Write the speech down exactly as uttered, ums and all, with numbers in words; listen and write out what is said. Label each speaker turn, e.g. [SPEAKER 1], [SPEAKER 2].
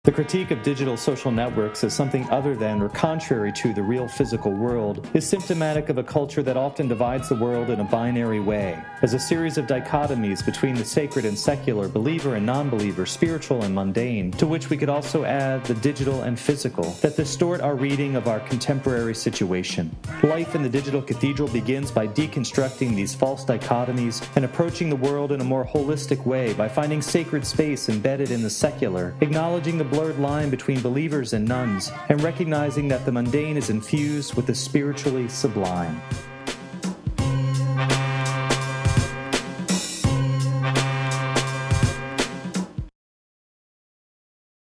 [SPEAKER 1] The critique of digital social networks as something other than or contrary to the real physical world is symptomatic of a culture that often divides the world in a binary way, as a series of dichotomies between the sacred and secular, believer and non-believer, spiritual and mundane, to which we could also add the digital and physical, that distort our reading of our contemporary situation. Life in the digital cathedral begins by deconstructing these false dichotomies and approaching the world in a more holistic way by finding sacred space embedded in the secular, acknowledging the blurred line between believers and nuns, and recognizing that the mundane is infused with the spiritually sublime.